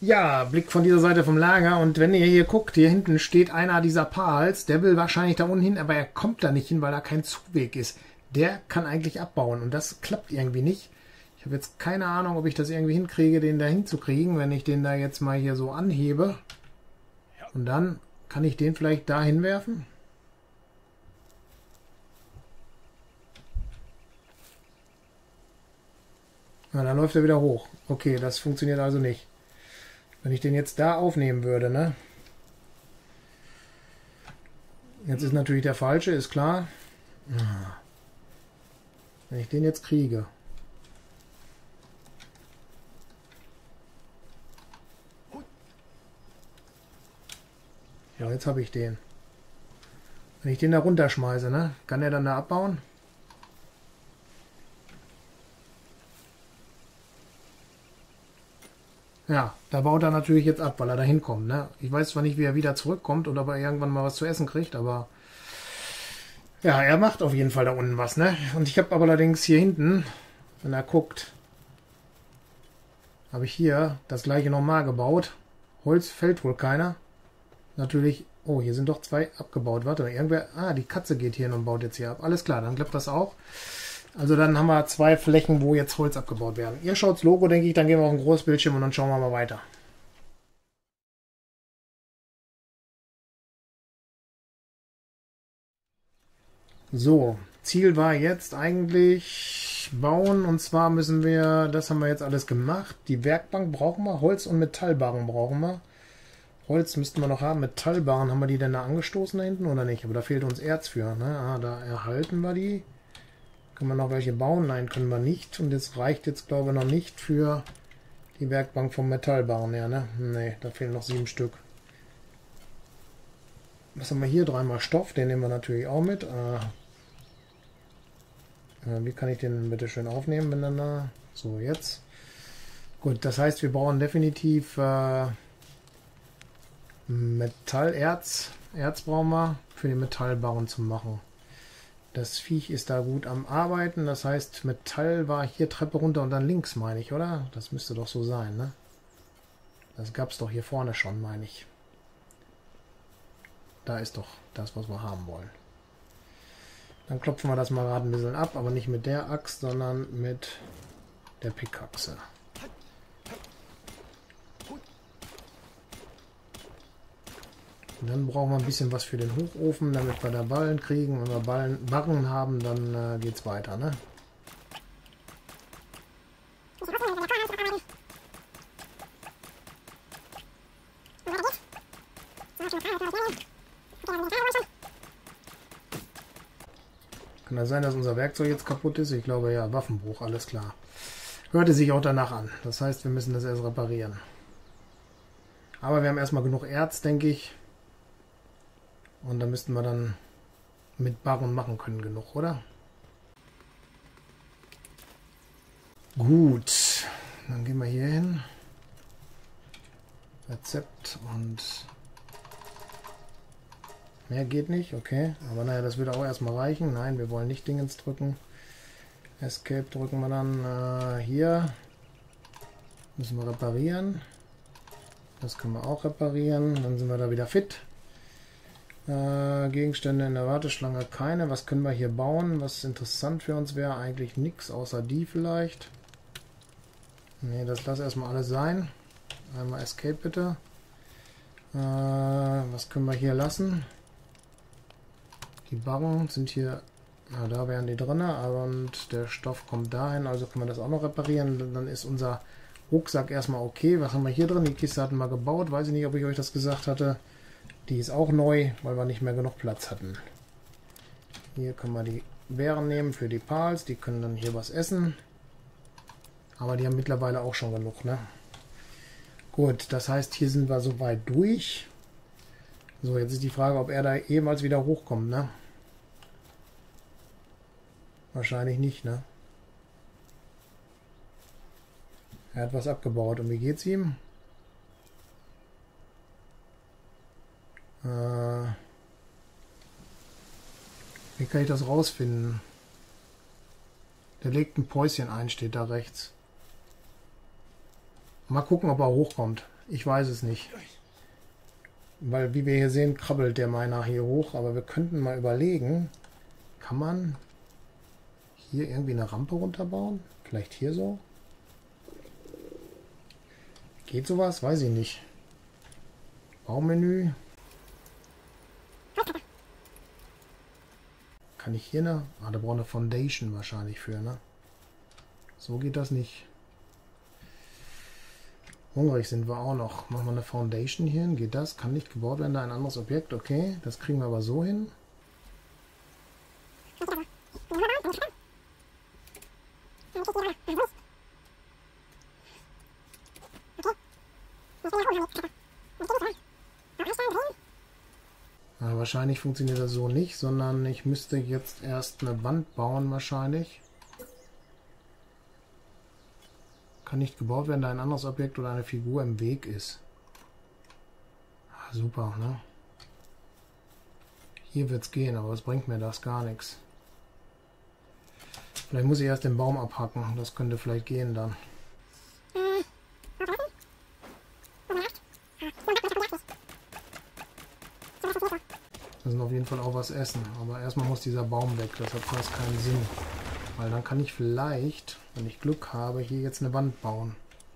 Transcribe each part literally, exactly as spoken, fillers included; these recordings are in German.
Ja, Blick von dieser Seite vom Lager und wenn ihr hier guckt, hier hinten steht einer dieser Pals, der will wahrscheinlich da unten hin, aber er kommt da nicht hin, weil da kein Zuweg ist. Der kann eigentlich abbauen und das klappt irgendwie nicht. Ich habe jetzt keine Ahnung, ob ich das irgendwie hinkriege, den da hinzukriegen, wenn ich den da jetzt mal hier so anhebe. Und dann kann ich den vielleicht da hinwerfen. Na, dann läuft er wieder hoch. Okay, das funktioniert also nicht. Wenn ich den jetzt da aufnehmen würde, ne? Jetzt ist natürlich der falsche, ist klar. Wenn ich den jetzt kriege. Ja, jetzt habe ich den. Wenn ich den da runterschmeiße, ne? Kann er dann da abbauen? Ja, da baut er natürlich jetzt ab, weil er da hinkommt. Ne? Ich weiß zwar nicht, wie er wieder zurückkommt oder ob er irgendwann mal was zu essen kriegt, aber ja, er macht auf jeden Fall da unten was. Ne? Und ich habe aber allerdings hier hinten, wenn er guckt, habe ich hier das gleiche nochmal gebaut. Holz fällt wohl keiner. Natürlich, oh, hier sind doch zwei abgebaut. Warte mal, irgendwer, ah, die Katze geht hier hin und baut jetzt hier ab. Alles klar, dann klappt das auch. Also dann haben wir zwei Flächen, wo jetzt Holz abgebaut werden. Ihr schaut das Logo, denke ich, dann gehen wir auf den Großbildschirm und dann schauen wir mal weiter. So, Ziel war jetzt eigentlich bauen und zwar müssen wir, das haben wir jetzt alles gemacht. Die Werkbank brauchen wir, Holz und Metallbarren brauchen wir. Holz müssten wir noch haben, Metallbarren haben wir die denn da angestoßen da hinten oder nicht? Aber da fehlt uns Erz für, ne? Ah, da erhalten wir die. Können wir noch welche bauen? Nein, können wir nicht. Und das reicht jetzt, glaube ich, noch nicht für die Werkbank vom Metallbarren her, ne? Ne, da fehlen noch sieben Stück. Was haben wir hier? Dreimal Stoff, den nehmen wir natürlich auch mit. Äh, äh, wie kann ich den bitte schön aufnehmen miteinander? So, jetzt. Gut, das heißt, wir brauchen definitiv äh, Metallerz. Erz brauchen wir für den Metallbarren zu machen. Das Viech ist da gut am Arbeiten. Das heißt, Metall war hier Treppe runter und dann links, meine ich, oder? Das müsste doch so sein, ne? Das gab es doch hier vorne schon, meine ich. Da ist doch das, was wir haben wollen. Dann klopfen wir das mal gerade ein bisschen ab, aber nicht mit der Axt, sondern mit der Pickaxe. Und dann brauchen wir ein bisschen was für den Hochofen, damit wir da Ballen kriegen. Wenn wir Ballen, Barren haben, dann äh, geht es weiter, ne? Kann das sein, dass unser Werkzeug jetzt kaputt ist? Ich glaube ja, Waffenbruch, alles klar. Hörte sich auch danach an. Das heißt, wir müssen das erst reparieren. Aber wir haben erstmal genug Erz, denke ich. Und da müssten wir dann mit Barren machen können genug, oder? Gut, dann gehen wir hier hin. Rezept und mehr geht nicht, okay. Aber naja, das würde auch erstmal reichen. Nein, wir wollen nicht Dingens drücken. Escape drücken wir dann äh, hier. Müssen wir reparieren. Das können wir auch reparieren. Dann sind wir da wieder fit. Äh, Gegenstände in der Warteschlange keine. Was können wir hier bauen? Was interessant für uns wäre, eigentlich nichts, außer die vielleicht. Ne, das lass erstmal alles sein. Einmal Escape bitte. Äh, was können wir hier lassen? Die Barren sind hier, na, da wären die drin, und der Stoff kommt dahin, also können wir das auch noch reparieren. Dann ist unser Rucksack erstmal okay. Was haben wir hier drin? Die Kiste hatten wir gebaut. Weiß ich nicht, ob ich euch das gesagt hatte. Die ist auch neu, weil wir nicht mehr genug Platz hatten. Hier können wir die Beeren nehmen für die Pals. Die können dann hier was essen. Aber die haben mittlerweile auch schon genug, ne? Gut, das heißt, hier sind wir soweit durch. So, jetzt ist die Frage, ob er da jemals wieder hochkommt, ne? Wahrscheinlich nicht, ne? Er hat was abgebaut. Und wie geht's ihm? Äh, wie kann ich das rausfinden? Der legt ein Päuschen ein, steht da rechts. Mal gucken, ob er hochkommt. Ich weiß es nicht. Weil, wie wir hier sehen, krabbelt der Miner hier hoch. Aber wir könnten mal überlegen, kann man hier irgendwie eine Rampe runterbauen? Vielleicht hier so? Geht sowas? Weiß ich nicht. Baumenü. Kann ich hier eine... Ah, da braucht eine Foundation wahrscheinlich für, ne? So geht das nicht. Hungrig sind wir auch noch. Machen wir eine Foundation hier hin. Geht das? Kann nicht gebaut werden, da ein anderes Objekt. Okay, das kriegen wir aber so hin. Ja, wahrscheinlich funktioniert das so nicht, sondern ich müsste jetzt erst eine Wand bauen wahrscheinlich. Kann nicht gebaut werden, da ein anderes Objekt oder eine Figur im Weg ist. Ah, super, ne? Hier wird es gehen, aber was bringt mir das? Gar nichts. Vielleicht muss ich erst den Baum abhacken. Das könnte vielleicht gehen dann. Wir müssen auf jeden Fall auch was essen. Aber erstmal muss dieser Baum weg. Das hat fast keinen Sinn. Weil dann kann ich vielleicht, wenn ich Glück habe, hier jetzt eine Wand bauen.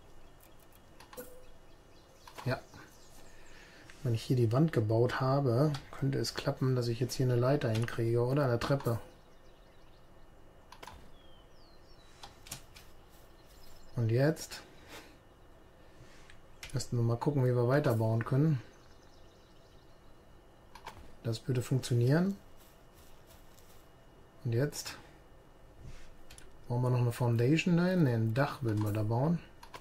Ja. Wenn ich hier die Wand gebaut habe, könnte es klappen, dass ich jetzt hier eine Leiter hinkriege oder eine Treppe. Und jetzt müssten wir mal gucken, wie wir weiterbauen können. Das würde funktionieren. Und jetzt bauen wir noch eine Foundation dahin. Ne, ein Dach würden wir da bauen.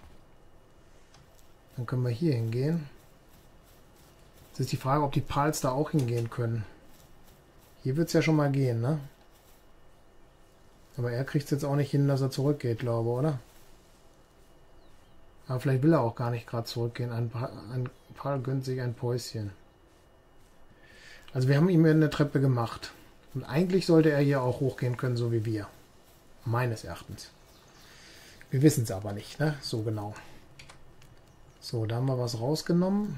Dann können wir hier hingehen. Jetzt ist die Frage, ob die Pals da auch hingehen können. Hier wird es ja schon mal gehen, ne? Aber er kriegt es jetzt auch nicht hin, dass er zurückgeht, glaube ich, oder? Aber vielleicht will er auch gar nicht gerade zurückgehen. Ein, pa ein Pal gönnt sich ein Päuschen. Also wir haben ihm eine Treppe gemacht. Und eigentlich sollte er hier auch hochgehen können, so wie wir. Meines Erachtens. Wir wissen es aber nicht, ne? So genau. So, da haben wir was rausgenommen.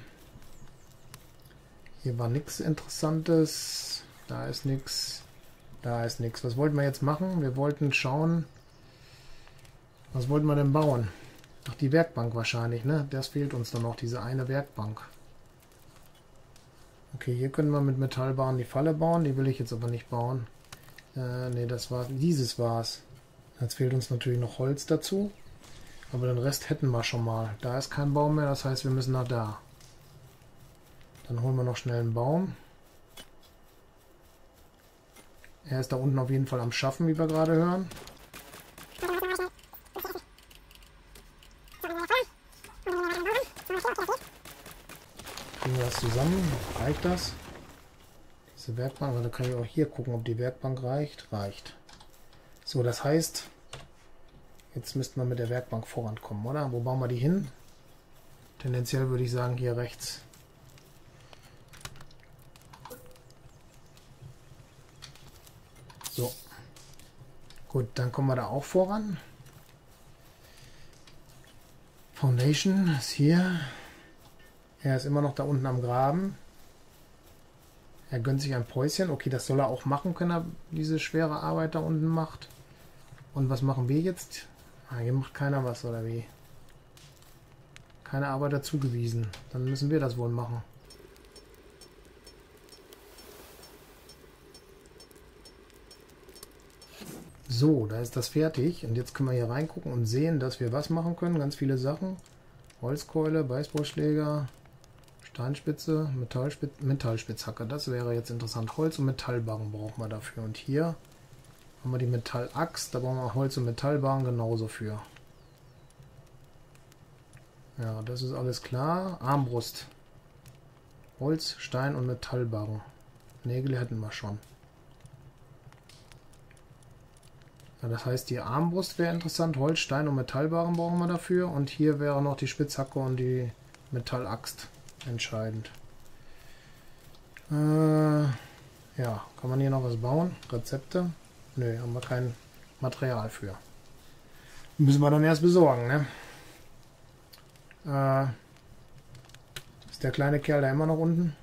Hier war nichts Interessantes. Da ist nichts. Da ist nichts. Was wollten wir jetzt machen? Wir wollten schauen. Was wollten wir denn bauen? Ach, die Werkbank wahrscheinlich, ne? Das fehlt uns dann noch, diese eine Werkbank. Okay, hier können wir mit Metallbahn die Falle bauen. Die will ich jetzt aber nicht bauen. Äh, ne, das war dieses war's. Jetzt fehlt uns natürlich noch Holz dazu. Aber den Rest hätten wir schon mal. Da ist kein Baum mehr, das heißt, wir müssen nach da. Dann holen wir noch schnell einen Baum. Er ist da unten auf jeden Fall am Schaffen, wie wir gerade hören. Kriegen wir das zusammen? Reicht das? Diese Werkbank, da kann ich auch hier gucken, ob die Werkbank reicht. Reicht. So, das heißt, jetzt müssten wir mit der Werkbank vorankommen, oder? Wo bauen wir die hin? Tendenziell würde ich sagen, hier rechts. So. Gut, dann kommen wir da auch voran. Foundation ist hier. Er ist immer noch da unten am Graben. Er gönnt sich ein Päuschen. Okay, das soll er auch machen können, er diese schwere Arbeit da unten macht. Und was machen wir jetzt? Ah, hier macht keiner was, oder wie? Keine Arbeit dazugewiesen. Dann müssen wir das wohl machen. So, da ist das fertig. Und jetzt können wir hier reingucken und sehen, dass wir was machen können. Ganz viele Sachen. Holzkeule, Baseballschläger, Steinspitze, Metallspitz, Metallspitzhacke. Das wäre jetzt interessant. Holz und Metallbarren brauchen wir dafür. Und hier haben wir die Metallaxt. Da brauchen wir Holz und Metallbarren genauso für. Ja, das ist alles klar. Armbrust. Holz, Stein und Metallbarren. Nägel hätten wir schon. Ja, das heißt, die Armbrust wäre interessant. Holz, Stein und Metallbarren brauchen wir dafür. Und hier wäre noch die Spitzhacke und die Metallaxt entscheidend. Äh, ja, kann man hier noch was bauen? Rezepte? Nö, haben wir kein Material für. Müssen wir dann erst besorgen, ne? Äh, der kleine Kerl da immer noch unten?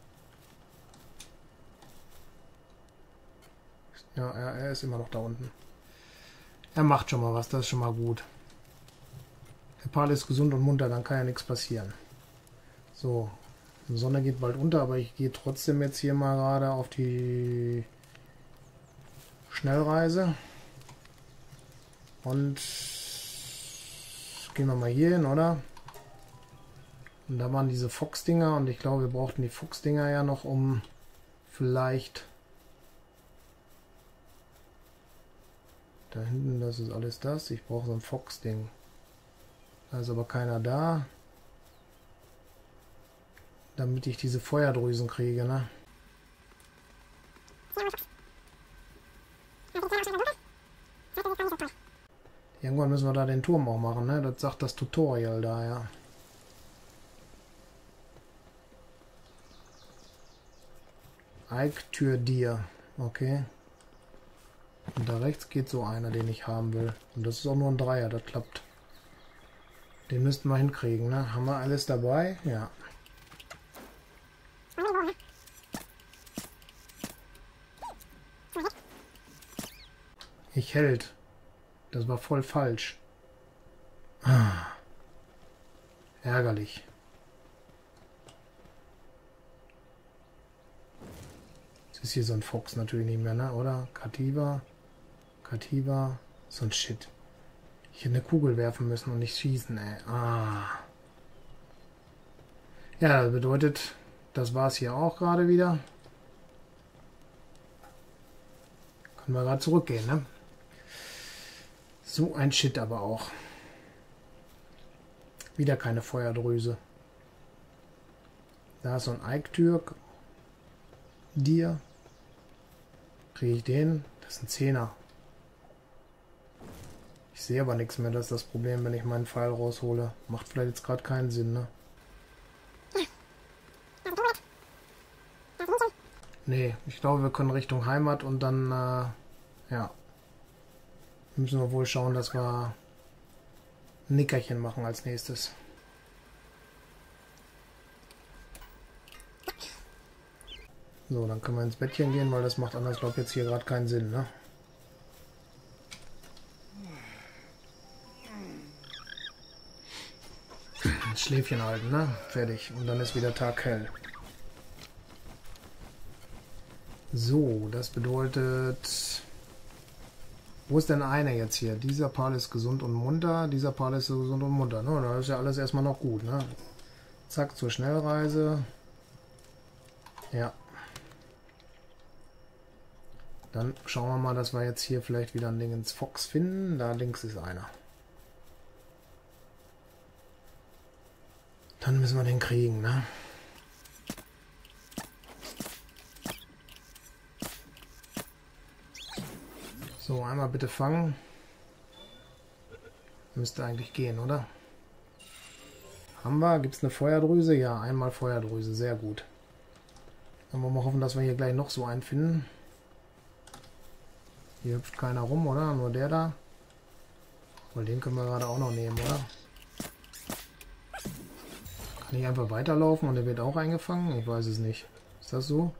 Ja, er, er ist immer noch da unten. Er macht schon mal was, das ist schon mal gut. Der Pal ist gesund und munter, dann kann ja nichts passieren. So, die Sonne geht bald unter, aber ich gehe trotzdem jetzt hier mal gerade auf die Schnellreise. Und gehen wir mal hier hin, oder? Und da waren diese Fox-Dinger und ich glaube, wir brauchten die Fuchs-Dinger ja noch, um vielleicht... Da hinten, das ist alles das. Ich brauche so ein Fox-Ding. Da ist aber keiner da. Damit ich diese Feuerdrüsen kriege, ne? Irgendwann müssen wir da den Turm auch machen, ne? Das sagt das Tutorial da, ja. Eiktür dir. Okay. Und da rechts geht so einer, den ich haben will. Und das ist auch nur ein Dreier, das klappt. Den müssten wir hinkriegen, ne? Haben wir alles dabei? Ja. Ich hält. Das war voll falsch. Ah. Ärgerlich. Das ist hier so ein Fox natürlich nicht mehr, ne? Oder? Kativa. Kativa. So ein Shit. Ich hätte eine Kugel werfen müssen und nicht schießen, ey. Ah. Ja, das bedeutet, das war es hier auch gerade wieder. Können wir gerade zurückgehen, ne? So ein Shit aber auch. Wieder keine Feuerdrüse. Da ist so ein Eiktürk. Dir. Kriege ich den? Das ist ein Zehner. Ich sehe aber nichts mehr, das ist das Problem, wenn ich meinen Pfeil raushole. Macht vielleicht jetzt gerade keinen Sinn, ne? Nee, ich glaube, wir können Richtung Heimat und dann, äh, ja. Müssen wir wohl schauen, dass wir ein Nickerchen machen als nächstes. So, dann können wir ins Bettchen gehen, weil das macht anders, glaube ich, jetzt hier gerade keinen Sinn, ne? Ein Schläfchen halten, ne? Fertig. Und dann ist wieder Tag hell. So, das bedeutet... Wo ist denn einer jetzt hier? Dieser Pal ist gesund und munter, dieser Pal ist gesund und munter, ne? Da ist ja alles erstmal noch gut, ne? Zack, zur Schnellreise. Ja. Dann schauen wir mal, dass wir jetzt hier vielleicht wieder ein Ding ins Fox finden. Da links ist einer. Dann müssen wir den kriegen, ne? So, einmal bitte fangen. Müsste eigentlich gehen, oder? Haben wir? Gibt es eine Feuerdrüse? Ja, einmal Feuerdrüse. Sehr gut. Dann wollen wir mal hoffen, dass wir hier gleich noch so einen finden. Hier hüpft keiner rum, oder? Nur der da. Weil den können wir gerade auch noch nehmen, oder? Kann ich einfach weiterlaufen und der wird auch eingefangen? Ich weiß es nicht. Ist das so?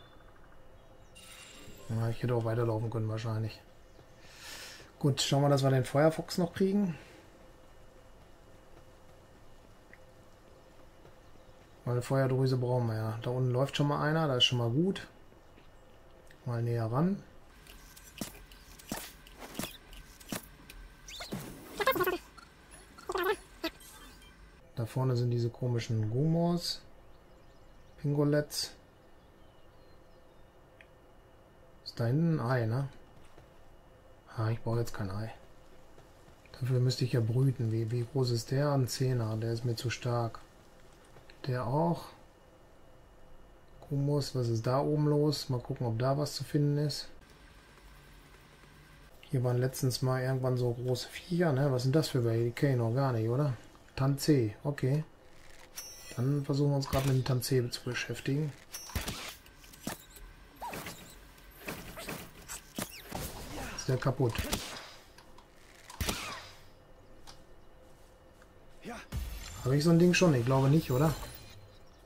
Ja, ich hätte auch weiterlaufen können wahrscheinlich. Gut, schauen wir, dass wir den Feuerfuchs noch kriegen. Weil Feuerdrüse brauchen wir ja. Da unten läuft schon mal einer, das ist schon mal gut. Mal näher ran. Da vorne sind diese komischen Gumos. Pingolets. Ist da hinten ein Ei, ne? Ah, ich brauche jetzt kein Ei. Dafür müsste ich ja brüten. Wie, wie groß ist der? Ein Zehner. Der ist mir zu stark. Der auch. Gumos, was ist da oben los? Mal gucken, ob da was zu finden ist. Hier waren letztens mal irgendwann so große Viecher, ne? Was sind das für welche? Die kenne ich noch gar nicht, oder? Tanzee, okay. Dann versuchen wir uns gerade mit dem Tanzee zu beschäftigen. Ist der kaputt? Habe ich so ein Ding schon? Ich glaube nicht, oder?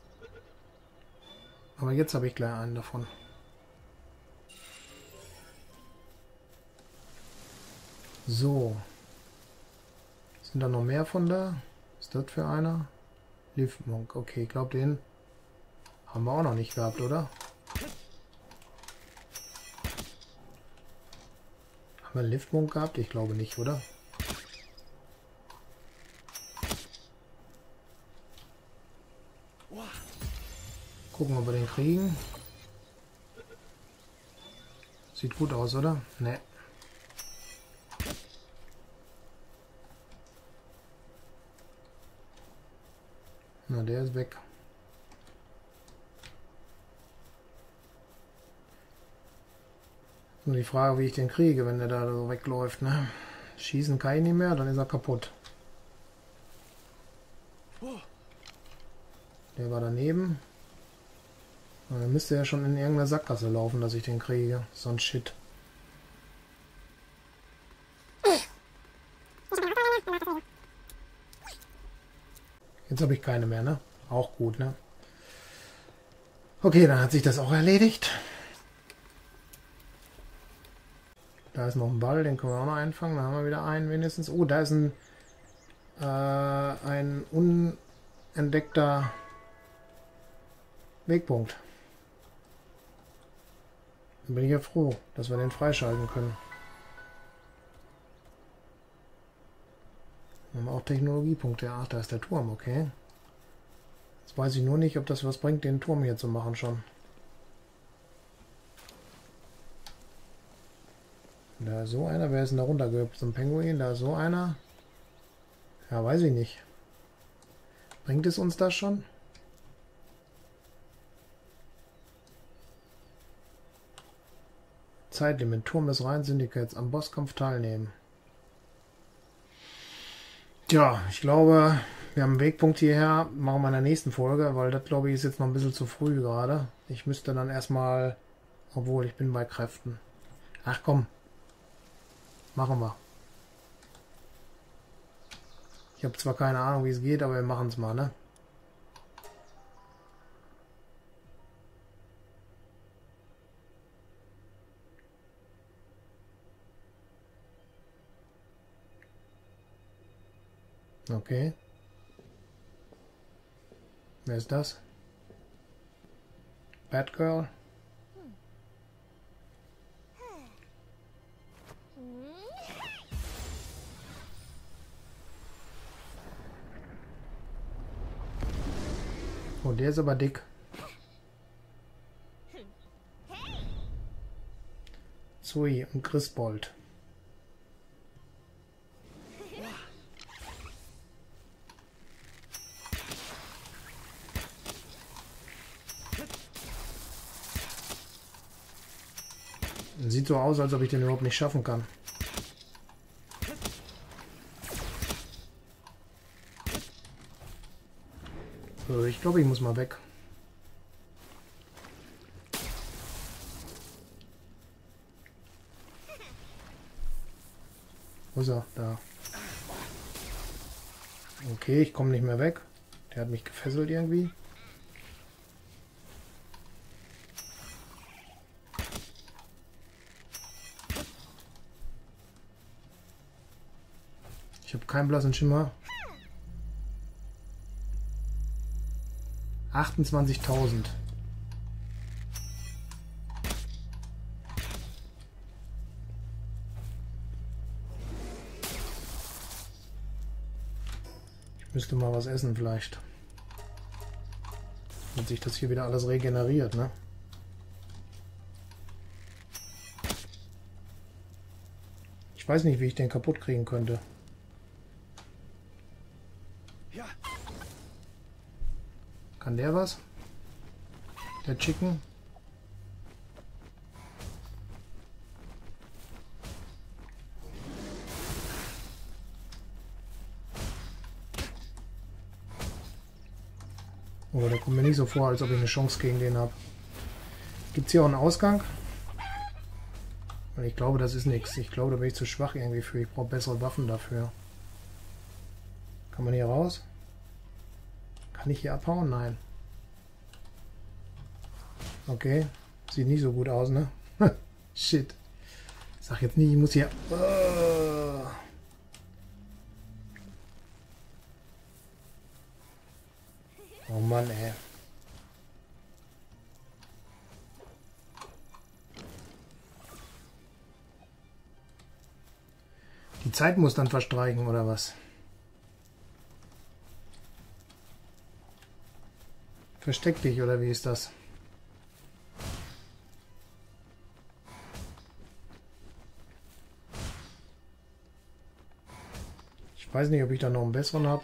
Aber jetzt habe ich gleich einen davon. So. Sind da noch mehr von da? Was ist das für einer? Liftmonk. Okay, ich glaube, den haben wir auch noch nicht gehabt, oder? Haben wir einen Liftmonk gehabt? Ich glaube nicht, oder? Gucken, ob wir den kriegen. Sieht gut aus, oder? Ne. Na, der ist weg. Nur die Frage, wie ich den kriege, wenn der da so wegläuft, ne? Schießen kann ich nicht mehr, dann ist er kaputt. Der war daneben. Dann müsste er schon in irgendeiner Sackgasse laufen, dass ich den kriege. So ein Shit. Jetzt habe ich keine mehr, ne? Auch gut, ne? Okay, dann hat sich das auch erledigt. Da ist noch ein Ball, den können wir auch noch einfangen. Da haben wir wieder einen wenigstens. Oh, da ist ein, äh, ein unentdeckter Wegpunkt. Dann bin ich ja froh, dass wir den freischalten können. Dann haben wir auch Technologiepunkte. Ach, da ist der Turm, okay. Jetzt weiß ich nur nicht, ob das was bringt, den Turm hier zu machen schon. Da ist so einer. Wer ist denn da runtergehüpft? So ein Pinguin. Da ist so einer. Ja, weiß ich nicht. Bringt es uns das schon? Zeitlimit. Turm des Rhein-Syndikats. Am Bosskampf teilnehmen. Tja, ich glaube, wir haben einen Wegpunkt hierher. Machen wir in der nächsten Folge, weil das, glaube ich, ist jetzt noch ein bisschen zu früh gerade. Ich müsste dann erstmal... Obwohl, ich bin bei Kräften. Ach komm. Machen wir. Ich habe zwar keine Ahnung, wie es geht, aber wir machen es mal, ne? Okay. Wer ist das? Batgirl? Oh, der ist aber dick. Zoe und Griswold. Sieht so aus, als ob ich den überhaupt nicht schaffen kann. So, ich glaube, ich muss mal weg. Wo ist er? Da. Okay, ich komme nicht mehr weg. Der hat mich gefesselt irgendwie. Ich habe keinen blassen Schimmer. achtundzwanzigtausend. Ich müsste mal was essen vielleicht. Damit sich das hier wieder alles regeneriert, ne? Ich weiß nicht, wie ich den kaputt kriegen könnte. Kann der was? Der Chicken? Oh, der kommt mir nicht so vor, als ob ich eine Chance gegen den habe. Gibt es hier auch einen Ausgang? Weil ich glaube, das ist nichts. Ich glaube, da bin ich zu schwach irgendwie für. Ich brauche bessere Waffen dafür. Kann man hier raus? Kann ich hier abhauen? Nein. Okay. Sieht nicht so gut aus, ne? Shit. Ich sag jetzt nicht, ich muss hier... Oh, oh Mann, ey. Die Zeit muss dann verstreichen, oder was? Versteck dich, oder wie ist das? Ich weiß nicht, ob ich da noch einen besseren habe.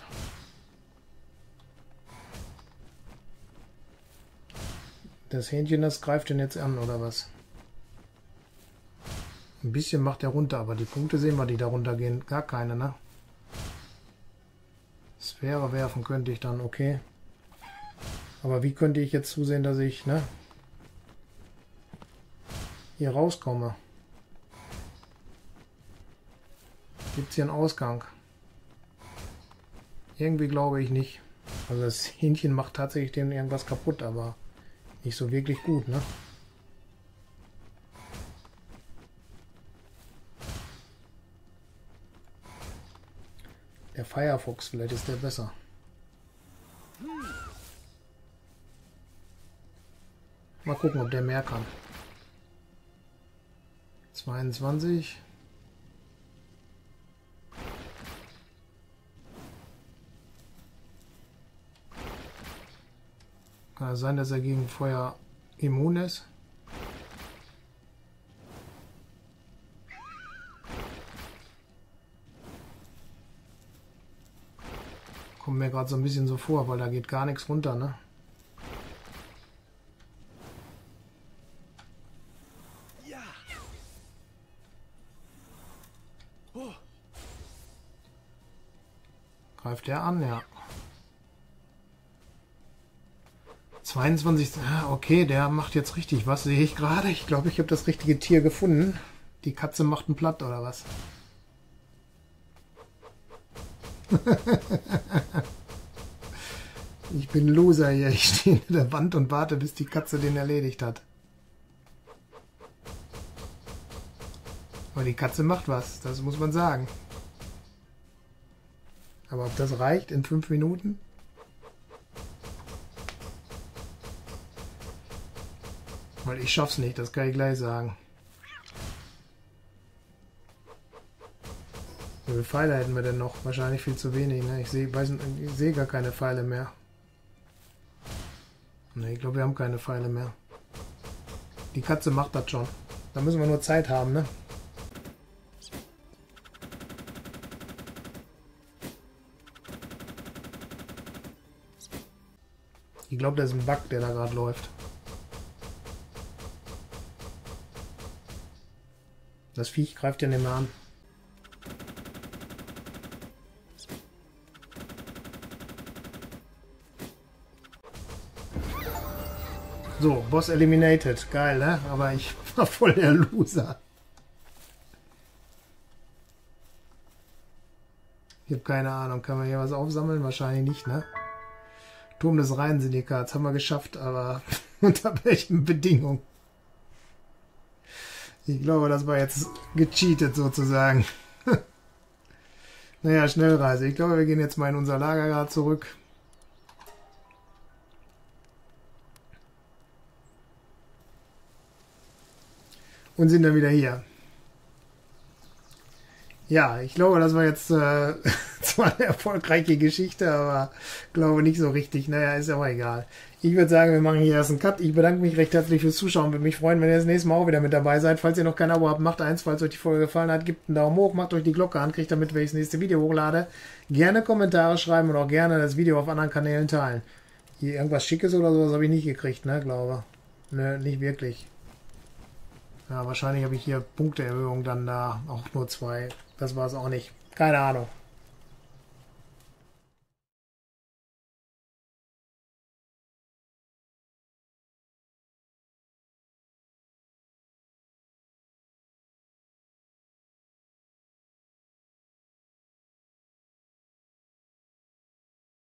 Das Hähnchen, das greift den jetzt an, oder was? Ein bisschen macht er runter, aber die Punkte sehen wir, die da runtergehen. Gar keine, ne? Sphäre werfen könnte ich dann, okay. Aber wie könnte ich jetzt zusehen, dass ich, ne? Hier rauskomme? Gibt es hier einen Ausgang? Irgendwie glaube ich nicht. Also das Hähnchen macht tatsächlich dem irgendwas kaputt, aber nicht so wirklich gut, ne? Der Firefox, vielleicht ist der besser. Mal gucken, ob der mehr kann. zweiundzwanzig. Kann es sein, dass er gegen Feuer immun ist? Kommt mir gerade so ein bisschen so vor, weil da geht gar nichts runter, ne? Ja. Oh. Greift er an, ja. zweiundzwanzig, okay, der macht jetzt richtig was, sehe ich gerade. Ich glaube, ich habe das richtige Tier gefunden. Die Katze macht einen platt, oder was? Ich bin Loser hier. Ich stehe in der Wand und warte, bis die Katze den erledigt hat. Aber die Katze macht was, das muss man sagen. Aber ob das reicht in fünf Minuten? Weil ich schaff's nicht, das kann ich gleich sagen. Wie viele Pfeile hätten wir denn noch? Wahrscheinlich viel zu wenig, ne? Ich sehe ich seh gar keine Pfeile mehr. Ne, ich glaube, wir haben keine Pfeile mehr. Die Katze macht das schon. Da müssen wir nur Zeit haben, ne? Ich glaube, das ist ein Bug, der da gerade läuft. Das Viech greift ja nicht mehr an. So, Boss eliminated. Geil, ne? Aber ich war voll der Loser. Ich habe keine Ahnung. Kann man hier was aufsammeln? Wahrscheinlich nicht, ne? Turm des Rhein-Syndikats haben wir geschafft, aber unter welchen Bedingungen? Ich glaube, das war jetzt gecheatet sozusagen. Naja, Schnellreise. Ich glaube, wir gehen jetzt mal in unser Lager gerade zurück. Und sind dann wieder hier. Ja, ich glaube, das war jetzt äh, zwar eine erfolgreiche Geschichte, aber glaube nicht so richtig. Naja, ist aber egal. Ich würde sagen, wir machen hier erst einen Cut. Ich bedanke mich recht herzlich fürs Zuschauen. Würde mich freuen, wenn ihr das nächste Mal auch wieder mit dabei seid. Falls ihr noch kein Abo habt, macht eins. Falls euch die Folge gefallen hat, gebt einen Daumen hoch, macht euch die Glocke an, kriegt damit, wenn ich das nächste Video hochlade. Gerne Kommentare schreiben und auch gerne das Video auf anderen Kanälen teilen. Hier irgendwas Schickes oder sowas habe ich nicht gekriegt, ne, glaube. Ne, nicht wirklich. Ja, wahrscheinlich habe ich hier Punkteerhöhung dann da auch nur zwei. Das war es auch nicht. Keine Ahnung.